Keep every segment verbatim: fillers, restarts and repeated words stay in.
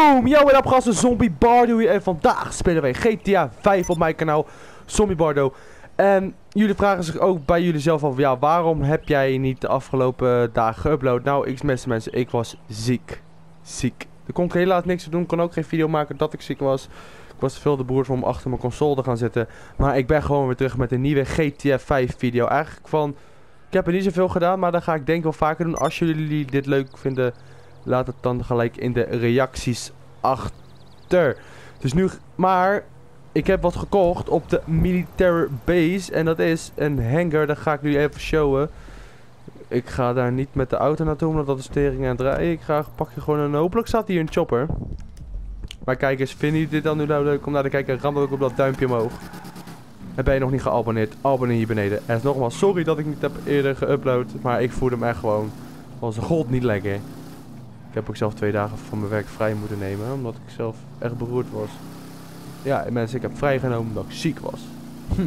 Boom! Yo, wat op gasten, Zombie Bardo hier en vandaag spelen wij G T A vijf op mijn kanaal, Zombie Bardo. En jullie vragen zich ook bij jullie zelf af, ja, waarom heb jij niet de afgelopen dagen geüpload? Nou, ik mensen, mensen, ik was ziek. Ziek. Er kon ik helaas niks te doen, kon ook geen video maken dat ik ziek was. Ik was te veel de boers om achter mijn console te gaan zitten. Maar ik ben gewoon weer terug met een nieuwe G T A vijf video. Eigenlijk van, ik heb er niet zoveel gedaan, maar dat ga ik denk ik wel vaker doen. Als jullie dit leuk vinden, laat het dan gelijk in de reacties achter. Dus nu, maar ik heb wat gekocht op de militaire base. En dat is een hangar, dat ga ik nu even showen. Ik ga daar niet met de auto naartoe, omdat dat de stering aan het draaien. Ik ga, pak je gewoon een, hopelijk staat hier een chopper. Maar kijk eens, vinden jullie dit dan nu nou leuk om naar te kijken? Ram dan ook op dat duimpje omhoog. En ben je nog niet geabonneerd? Abonneer hier beneden. En nogmaals, sorry dat ik niet heb eerder geüpload. Maar ik voelde hem echt gewoon als een god niet lekker. Ik heb ook zelf twee dagen van mijn werk vrij moeten nemen. Omdat ik zelf echt beroerd was. Ja, mensen, ik heb vrijgenomen omdat ik ziek was. Hm.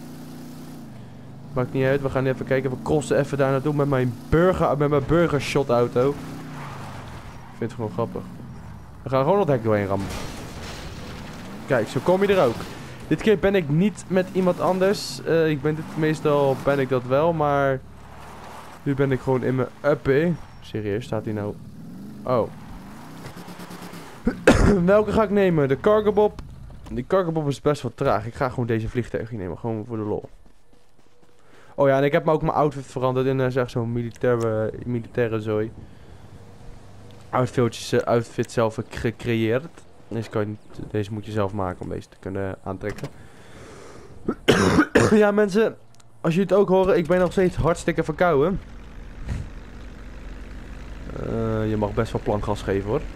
Maakt niet uit, we gaan even kijken. We crossen even daar naartoe met mijn burger, met mijn burger shot auto. Ik vind het gewoon grappig. We gaan gewoon het hek doorheen rammen. Kijk, zo kom je er ook. Dit keer ben ik niet met iemand anders. Uh, ik ben dit, meestal ben ik dat wel, maar nu ben ik gewoon in mijn uppie. Serieus, staat hij nou? Oh. Welke ga ik nemen? De Cargobob. Die Cargobob is best wel traag. Ik ga gewoon deze vliegtuigje nemen, gewoon voor de lol. Oh ja, en ik heb me ook mijn outfit veranderd in uh, zeg zo'n militaire, militaire zooi. Outfitjes, uh, outfit zelf gecreëerd. Deze, kan je niet, deze moet je zelf maken om deze te kunnen aantrekken. Ja mensen, als jullie het ook horen, ik ben nog steeds hartstikke verkouden. Uh, je mag best wel plankgas geven hoor.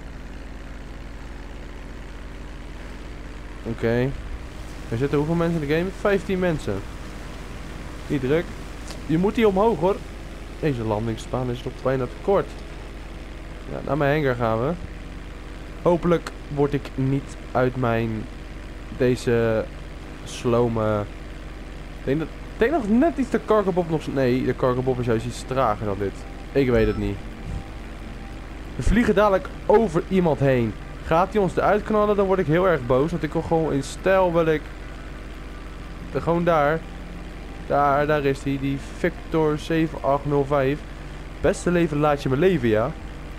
Oké. Okay. Er zitten hoeveel mensen in de game? vijftien mensen. Niet druk. Je moet hier omhoog hoor. Deze landingsbaan is nog bijna te kort. Ja, naar mijn hangar gaan we. Hopelijk word ik niet uit mijn deze slome. Ik denk dat, ik denk nog net iets de Cargobob nog. Nee, de Cargobob is juist iets trager dan dit. Ik weet het niet. We vliegen dadelijk over iemand heen. Gaat hij ons eruit knallen, dan word ik heel erg boos. Want ik wil gewoon in stijl wil ik. Gewoon daar. Daar, daar is hij. Die Victor zeven acht nul vijf. Beste leven laat je me leven, ja.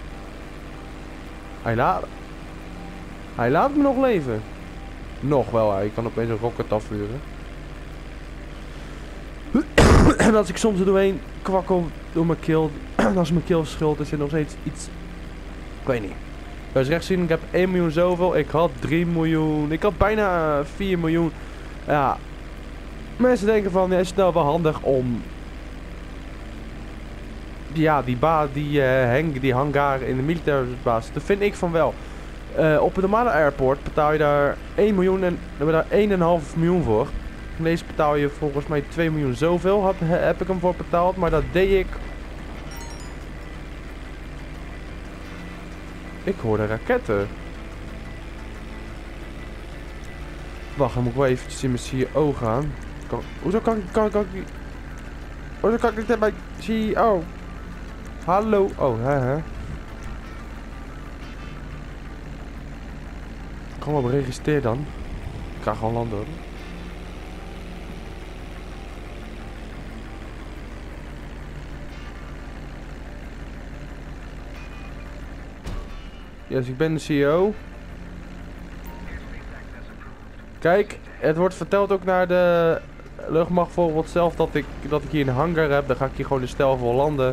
Hij laat. Hij laat me nog leven. Nog wel, hij kan opeens een rocket afvuren. En als ik soms er doorheen kwakkel door mijn kill. Als mijn kill schuld is er nog steeds iets. Ik weet niet. Als je rechts zien, ik heb één miljoen zoveel. Ik had drie miljoen. Ik had bijna vier miljoen. Ja. Mensen denken van, ja, is het nou wel handig om. Ja, die ba die, uh, hang die hangar in de militaire basis. Dat vind ik van wel. Uh, op een normale airport betaal je daar één miljoen en we daar één komma vijf miljoen voor. En deze betaal je volgens mij twee miljoen zoveel. Had, heb ik hem voor betaald, maar dat deed ik. Ik hoorde raketten. Wacht, dan moet ik wel eventjes in mijn C E O gaan. Kan, hoezo kan ik kan, kan, kan, hoezo kan ik niet in mijn C E O? Hallo. Oh, hè hè. Kom op, registreer dan. Ik ga gewoon landen hoor. Ja, dus ik ben de C E O. Kijk, het wordt verteld ook naar de luchtmacht bijvoorbeeld zelf dat ik, dat ik hier een hangar heb. Dan ga ik hier gewoon de stijl voor landen.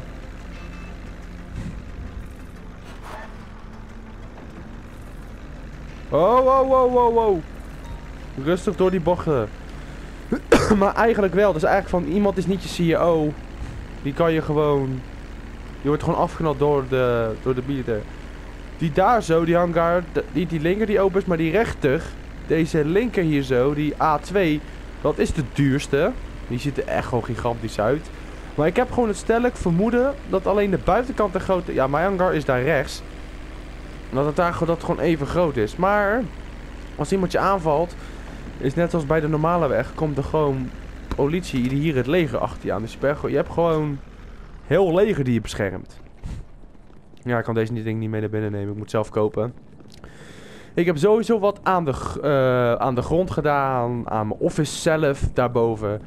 Oh, wow, wow, wow, wow. Rustig door die bochten. Maar eigenlijk wel. Dus eigenlijk van iemand is niet je C E O. Die kan je gewoon. Je wordt gewoon afgeknald door de, door de militair. Die daar zo, die hangar. Niet die linker die open is, maar die rechter. Deze linker hier zo, die A twee. Dat is de duurste. Die ziet er echt gewoon gigantisch uit. Maar ik heb gewoon het stellig vermoeden dat alleen de buitenkant de grote. Ja, mijn hangar is daar rechts. Dat het daar dat het gewoon even groot is. Maar als iemand je aanvalt, is net zoals bij de normale weg, komt er gewoon politie die hier het leger achter je aan. Dus je, bent, je hebt gewoon heel leger die je beschermt. Ja, ik kan deze ding niet mee naar binnen nemen. Ik moet zelf kopen. Ik heb sowieso wat aan de, uh, aan de grond gedaan. Aan mijn office zelf, daarboven.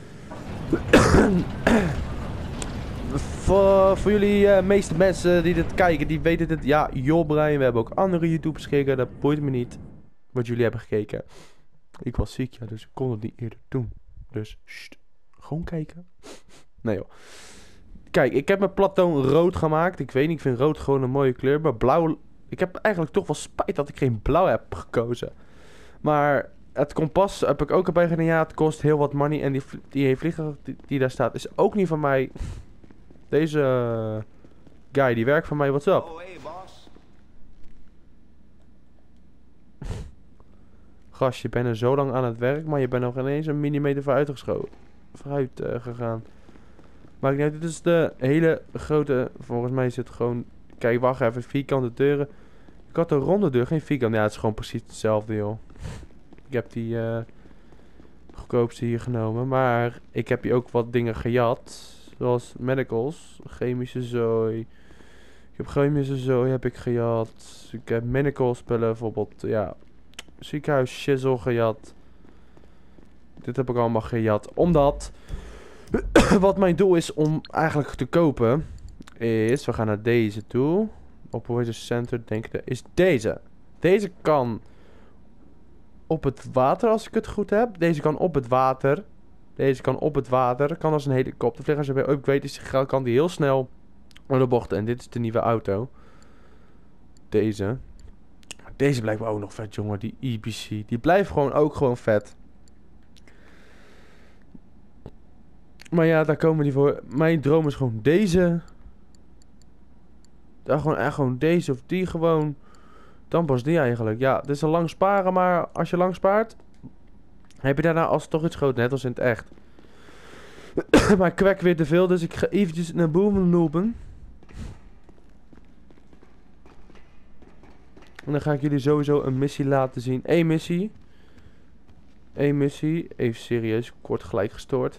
voor, voor jullie uh, meeste mensen die dit kijken, die weten het. Ja, joh Brian, we hebben ook andere YouTubers gekeken. Dat boeit me niet wat jullie hebben gekeken. Ik was ziek, ja, dus ik kon het niet eerder doen. Dus, sst, gewoon kijken. Nee joh. Kijk, ik heb mijn platoon rood gemaakt. Ik weet niet, ik vind rood gewoon een mooie kleur. Maar blauw... Ik heb eigenlijk toch wel spijt dat ik geen blauw heb gekozen. Maar het kompas heb ik ook erbij gedaan. Ja, het kost heel wat money. En die, die vlieger die, die daar staat is ook niet van mij. Deze uh, guy die werkt voor mij. What's up? Oh, hey, boss. Gast, je bent er zo lang aan het werk. Maar je bent nog ineens een millimeter vooruit geschoten. Vooruit uh, gegaan. Maar ik denk, dit is de hele grote... Volgens mij is het gewoon... Kijk, wacht even. Vierkante deuren. Ik had een ronde deur, geen vierkant. Ja, het is gewoon precies hetzelfde, joh. Ik heb die uh, goedkoopste hier genomen. Maar ik heb hier ook wat dingen gejat. Zoals medicals. Chemische zooi. Ik heb chemische zooi heb ik gejat. Ik heb medical spullen bijvoorbeeld. Ja. Ziekenhuis shizzle gejat. Dit heb ik allemaal gejat. Omdat... wat mijn doel is om eigenlijk te kopen... is... We gaan naar deze toe. Operator Center, denk ik. Is deze. Deze kan... op het water, als ik het goed heb. Deze kan op het water. Deze kan op het water. Kan als een helikopter vliegen. Als je bij ook weet, is, kan die heel snel... door de bochten. En dit is de nieuwe auto. Deze. Deze blijft ook nog vet, jongen. Die E B C. Die blijft gewoon ook gewoon vet. Maar ja, daar komen die voor. Mijn droom is gewoon deze. Daar gewoon echt gewoon deze of die gewoon. Dan pas die eigenlijk. Ja, dit is een lang sparen, maar als je lang spaart, heb je daarna als toch iets groot, net als in het echt. Maar ik kwek weer te veel, dus ik ga eventjes naar boven lopen. En dan ga ik jullie sowieso een missie laten zien. Eén missie. Eén missie. Even serieus, kort gelijk gestoord.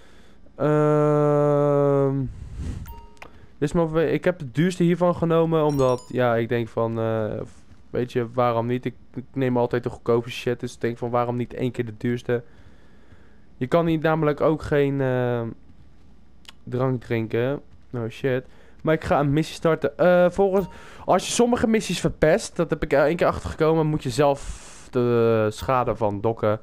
Ehm... Uh, dus maar, ik heb de duurste hiervan genomen, omdat, ja, ik denk van, uh, weet je, waarom niet? Ik, ik neem altijd de goedkope shit, dus ik denk van, waarom niet één keer de duurste? Je kan hier namelijk ook geen uh, drank drinken. No shit. Maar ik ga een missie starten. Uh, volgens, als je sommige missies verpest, dat heb ik er één keer achtergekomen, moet je zelf de schade van dokken.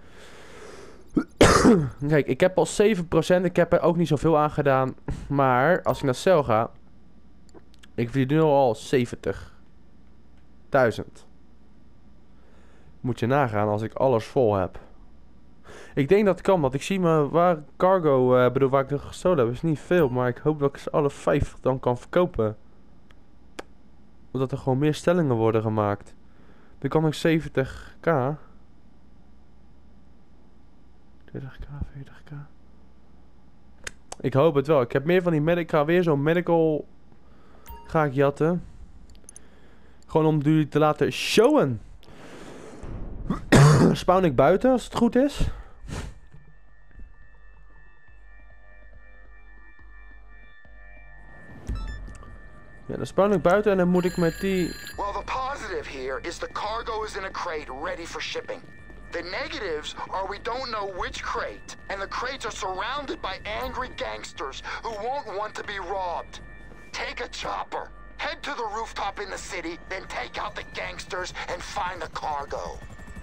Kijk, ik heb al zeven procent. Ik heb er ook niet zoveel aan gedaan. Maar als ik naar cel ga, ik verdien nu al zeventigduizend. Moet je nagaan als ik alles vol heb. Ik denk dat het kan, want ik zie me waar cargo, uh, bedoel waar ik er gestolen heb, is niet veel. Maar ik hoop dat ik ze alle vijf dan kan verkopen. Omdat er gewoon meer stellingen worden gemaakt. Dan kan ik zeventig k. dertig k, veertig k. Ik hoop het wel. Ik heb meer van die medical. Weer zo'n medical. Ga ik jatten. Gewoon om jullie te laten showen. Spawn ik buiten als het goed is. Ja, dan spawn ik buiten en dan moet ik met die... Well, the positive here is the cargo is in a crate ready for shipping. The negatives are we don't know which crate, and the crates are surrounded by angry gangsters who won't want to be robbed. Take a chopper, head to the rooftop in the city, then take out the gangsters and find the cargo.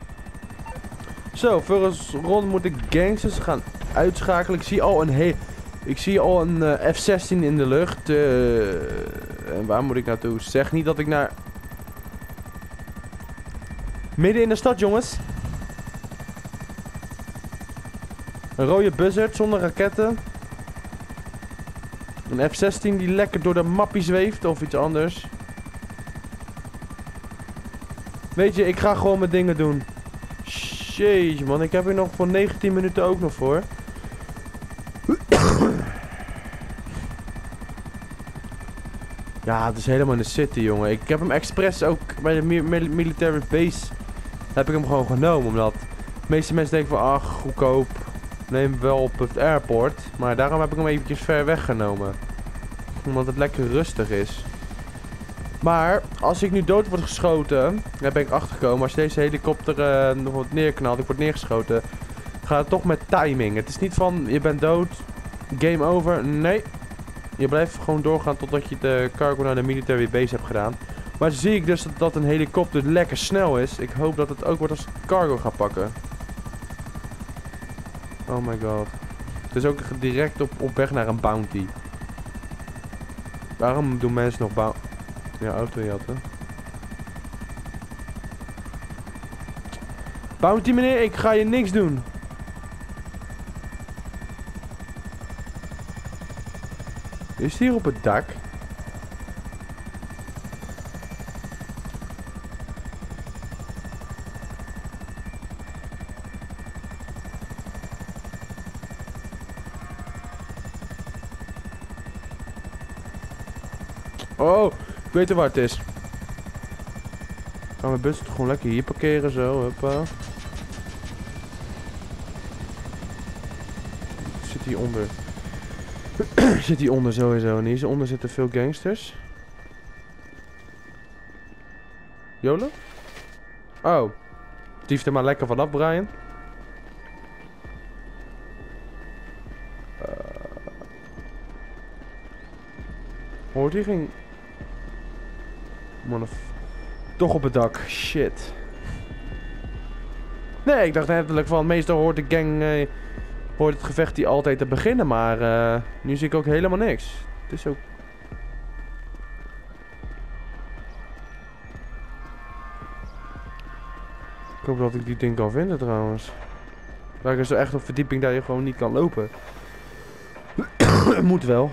Zo, volgens Ron moet ik gangsters gaan uitschakelen. Ik zie al een he ik zie al een uh, F zestien in de lucht. Uh, en waar moet ik naartoe? Zeg niet dat ik naar... Midden in de stad, jongens. Een rode buzzard zonder raketten. Een F zestien die lekker door de mappie zweeft of iets anders. Weet je, ik ga gewoon mijn dingen doen. Jeetje man, ik heb hier nog voor negentien minuten ook nog voor. Ja, het is helemaal in de city, jongen. Ik heb hem expres ook bij de mi mil military base. Heb ik hem gewoon genomen, omdat de meeste mensen denken van, ach, goedkoop. Neem hem wel op het airport. Maar daarom heb ik hem eventjes ver weggenomen. Omdat het lekker rustig is. Maar als ik nu dood word geschoten, daar ben ik achtergekomen. Als deze helikopter uh, nog wordt neerknalt, ik word neergeschoten, gaat het toch met timing. Het is niet van je bent dood, game over. Nee, je blijft gewoon doorgaan totdat je de cargo naar de military base hebt gedaan. Maar zie ik dus dat, dat een helikopter lekker snel is. Ik hoop dat het ook wordt als ik cargo ga pakken. Oh my god. Het is ook direct op, op weg naar een bounty. Waarom doen mensen nog bounty? Ja, auto jatten. Bounty meneer, ik ga je niks doen. Is het hier op het dak? Oh, ik weet waar het is. Gaan mijn bus toch gewoon lekker hier parkeren zo, hoppa. Zit hier onder. Zit hier onder sowieso. En hieronder zitten veel gangsters. Jolo? Oh. Dief er maar lekker vanaf, Brian. Uh. Hoort hier geen... Man, toch op het dak. Shit. Nee, ik dacht letterlijk van... Meestal hoort de gang... Uh, hoort het gevecht hier altijd te beginnen. Maar uh, nu zie ik ook helemaal niks. Het is ook... Ik hoop dat ik die ding kan vinden trouwens. Daar is er echt op verdieping dat je gewoon niet kan lopen. Moet wel.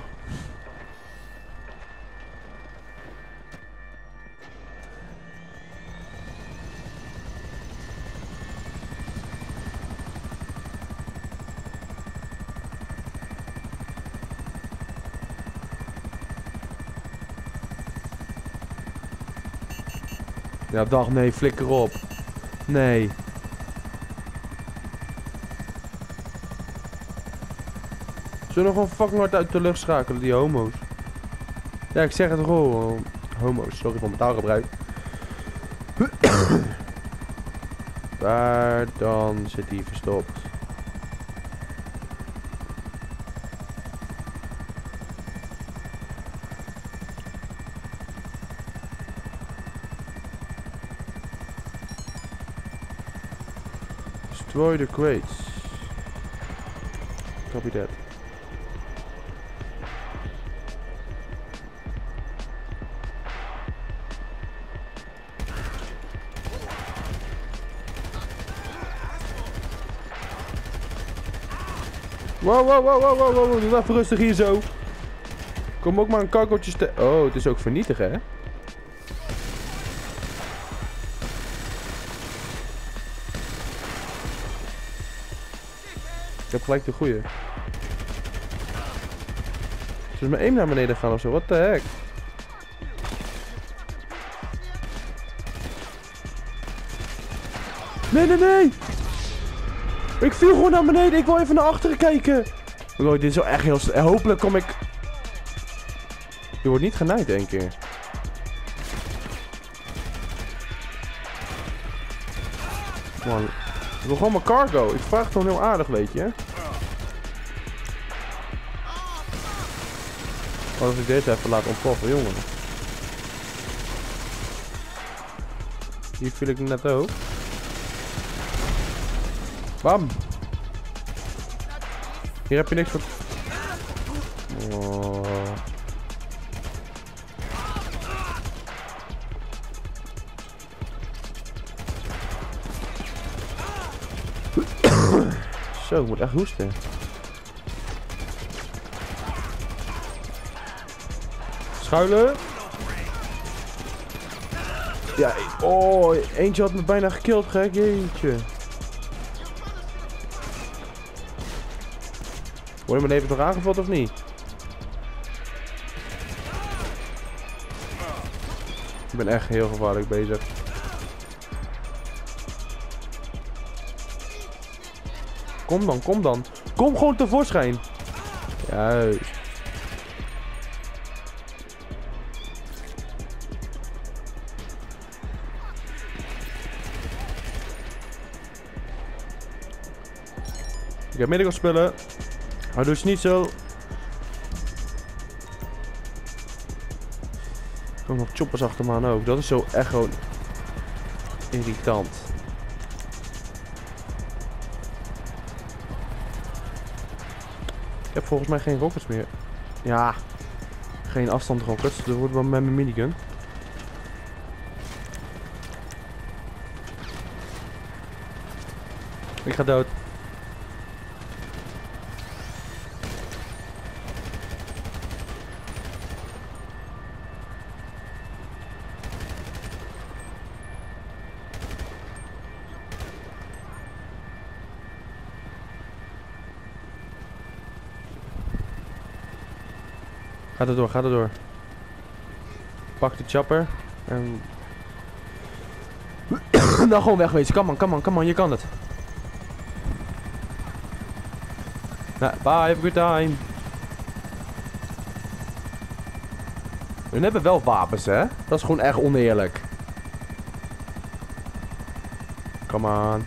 Ja, dag, nee, flikker op. Nee. Zullen we gewoon fucking hard uit de lucht schakelen, die homo's? Ja, ik zeg het gewoon. Homo's, sorry voor mijn taalgebruik. Daar dan zit hij verstopt. Destroy the crates. Copy that. Wow, wow, wow, wow, wow, wow, doe even rustig hier zo. Kom ook maar een cargootje te... Oh, het is ook vernietigen, hè? Ik heb gelijk de goeie. Zullen we één naar beneden gaan of zo? What the heck? Nee, nee, nee! Ik viel gewoon naar beneden. Ik wil even naar achteren kijken. Oh, dit is wel echt heel snel. Hopelijk kom ik... Je wordt niet genaaid één keer. Man. Ik wil gewoon mijn cargo. Ik vraag het gewoon heel aardig, weet je. Wat als ik deze even laat ontploffen, jongen. Hier viel ik net ook. Bam. Hier heb je niks voor... Oh. Zo, ik moet echt hoesten. Schuilen. Ja, oh, eentje had me bijna gekild, gek, jeetje. Word je mijn leven toch aangevallen of niet? Ik ben echt heel gevaarlijk bezig. Kom dan, kom dan. Kom gewoon tevoorschijn. Juist. Ik heb medical spullen. Maar doe eens niet zo. Er komen nog choppers achter me aan ook. Dat is zo echt gewoon irritant. Ik heb volgens mij geen rockets meer. Ja, geen afstandrockets. Dat wordt wel met mijn minigun. Ik ga dood. Ga er door, ga er door. Pak de chopper. En... nou gewoon wegwezen. Come on, come on, come on. Je kan het. Nou, bye, have a good time. Hun hebben wel wapens, hè? Dat is gewoon echt oneerlijk. Come on.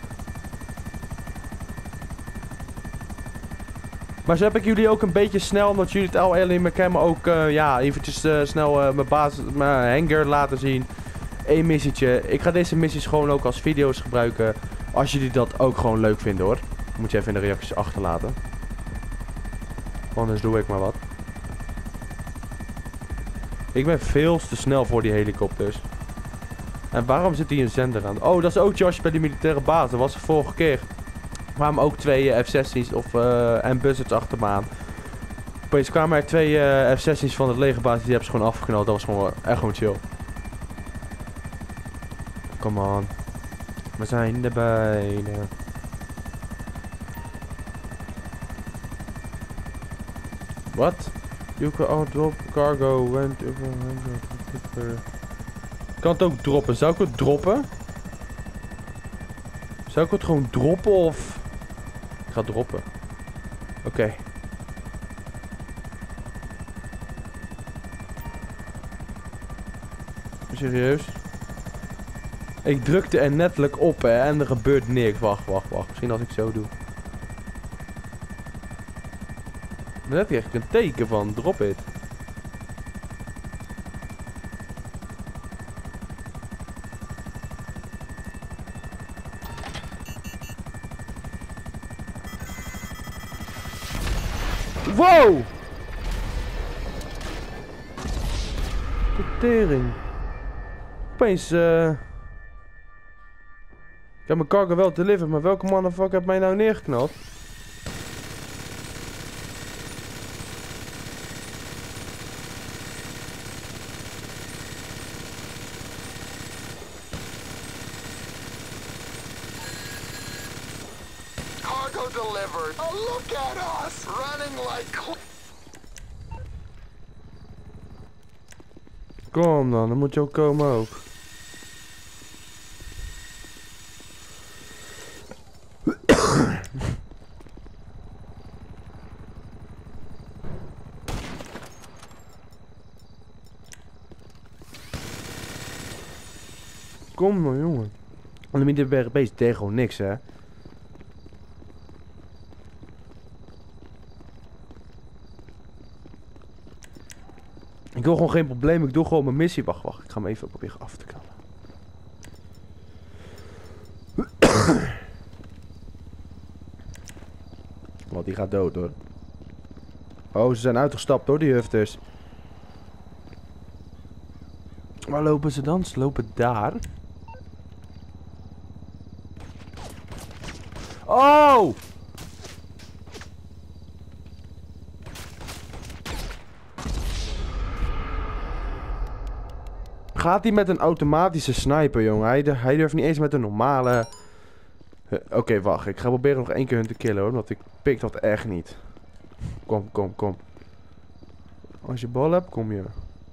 Maar zo heb ik jullie ook een beetje snel, omdat jullie het al alleen maar kennen, ook uh, ja, eventjes uh, snel uh, mijn basis, mijn hangar laten zien. Eén missietje. Ik ga deze missies gewoon ook als video's gebruiken. Als jullie dat ook gewoon leuk vinden, hoor. Moet je even in de reacties achterlaten. Anders doe ik maar wat. Ik ben veel te snel voor die helikopters. En waarom zit hier een zender aan? Oh, dat is ook Josh bij die militaire basis. Dat was de vorige keer. Er kwamen ook twee uh, F zestien's of uh, en buzzards achter me aan. Opeens kwamen er twee uh, F zestien's van het legerbasis. Die hebben ze gewoon afgeknald. Dat was gewoon echt gewoon chill. Come on. We zijn er bijna. Wat? You can all drop cargo when ik kan het ook droppen. Zou ik het droppen? Zou ik het gewoon droppen of... Ik ga droppen. Oké. Okay. Serieus? Ik drukte er netelijk op, hè, en er gebeurt niks. Wacht, wacht, wacht. Misschien als ik zo doe. Dan heb je echt een teken van drop it. Wow! De tering. Opeens, eh... Uh... ik heb mijn cargo wel delivered, maar welke motherfucker heeft mij nou neergeknald? Cargo delivered. Oh, look at us running like... Kom dan, dan moet je ook komen ook. Kom dan, jongen. En de middenberg beest deed gewoon niks, hè. Ik wil gewoon geen probleem, ik doe gewoon mijn missie. Wacht, wacht, ik ga hem even proberen af te knallen. Want die gaat dood, hoor. Oh, ze zijn uitgestapt, hoor, die hufters. Waar lopen ze dan? Ze lopen daar. Oh! Gaat hij met een automatische sniper, jongen? Hij, hij durft niet eens met een normale... Uh, Oké, okay, wacht. Ik ga proberen nog één keer hun te killen, hoor. Want ik pik dat echt niet. Kom, kom, kom. Als je bal hebt, kom je.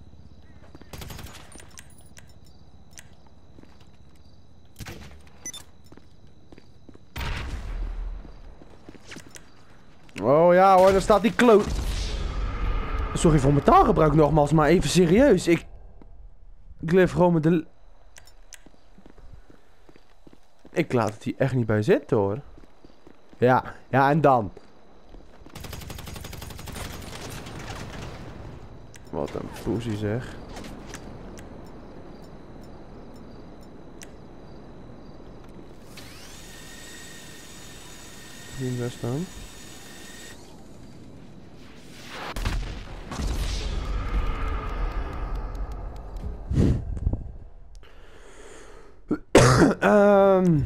Oh ja hoor, daar staat die kloot. Sorry voor mijn taalgebruik nogmaals, maar even serieus. Ik... Ik leef gewoon met de... Ik laat het hier echt niet bij zitten, hoor. Ja, ja en dan? Wat een poesie zeg. Zie je hem daar staan? Ehm...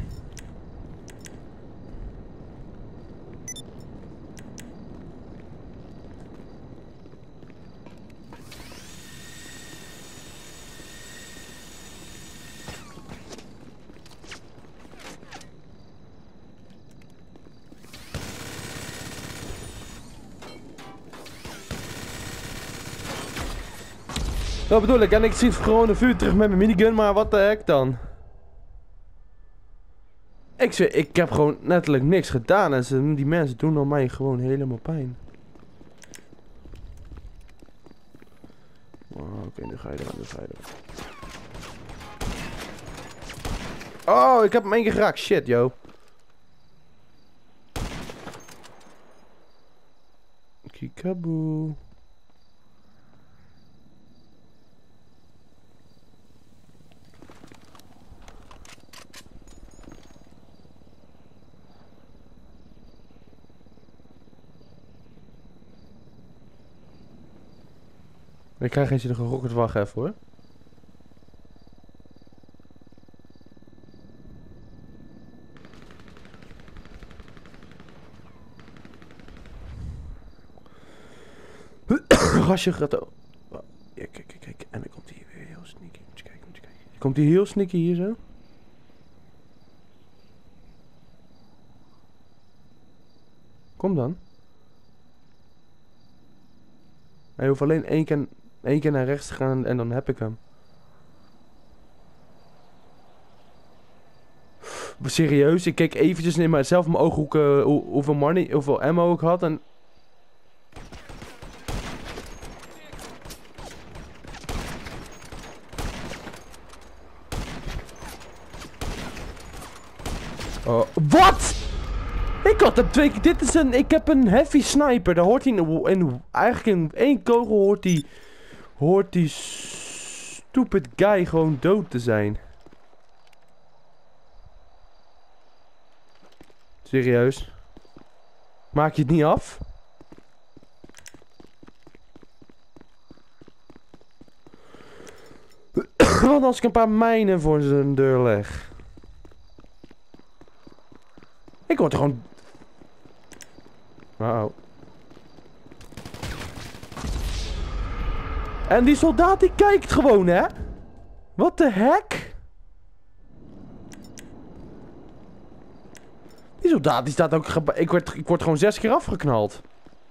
Dat bedoel ik, en ik zie gewoon een vuur terug met mijn minigun, maar wat de heck dan? Ik, zweer, ik heb gewoon letterlijk niks gedaan en ze, die mensen doen al mij gewoon helemaal pijn. Oh, oké, okay, nu ga je eraan, nu ga je eraan. Oh, ik heb hem één keer geraakt, shit, yo. Kikaboe. Ik krijg geen zin in gerokkerd wachten even hoor. Gastje gaat ook. Ja, kijk, kijk, kijk. En dan komt hij weer heel sneaky. Moet je kijken, moet je kijken. Komt hij heel sneaky hier zo? Kom dan. Hij hoeft alleen één keer, één keer naar rechts te gaan en dan heb ik hem. Serieus, ik keek eventjes in mijzelf mijn ooghoeken hoe, hoeveel money, hoeveel ammo ik had en... Oh, wat? Ik had hem twee keer. Dit is een. Ik heb een heavy sniper. Daar hoort hij in, in. Eigenlijk in één kogel hoort hij. Hoort die stupid guy gewoon dood te zijn. Serieus? Maak je het niet af? Want als ik een paar mijnen voor zijn deur leg. Ik word er gewoon... Wauw. En die soldaat die kijkt gewoon, hè? What the heck? Die soldaat die staat ook... Ik word, ik word gewoon zes keer afgeknald.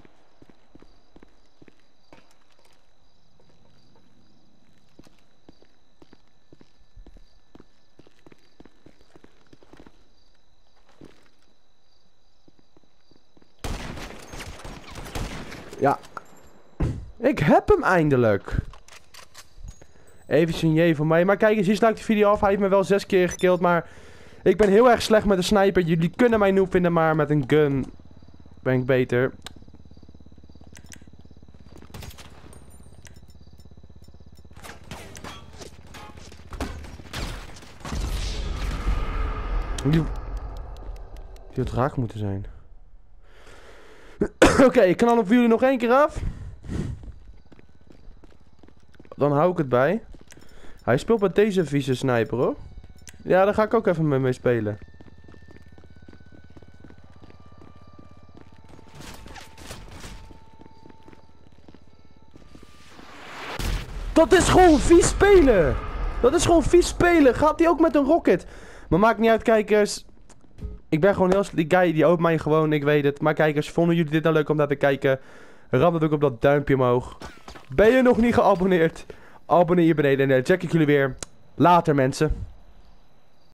Ja. Ik heb hem eindelijk. Even een jee van mij. Maar kijk eens, hier sluit de video af. Hij heeft me wel zes keer gekillt, maar... Ik ben heel erg slecht met een sniper. Jullie kunnen mij noob vinden, maar met een gun... ben ik beter. Die... Die had raak moeten zijn. Oké, okay, ik knal hem voor jullie nog één keer af. Dan hou ik het bij. Hij speelt met deze vieze sniper hoor. Ja, daar ga ik ook even mee, mee spelen. Dat is gewoon vies spelen. Dat is gewoon vies spelen. Gaat hij ook met een rocket? Maar maakt niet uit, kijkers. Ik ben gewoon heel... Die guy die opent mij gewoon, ik weet het. Maar kijkers, vonden jullie dit nou leuk om naar te kijken? Ram dan ook op dat duimpje omhoog. Ben je nog niet geabonneerd? Abonneer je beneden en dan check ik jullie weer later, mensen.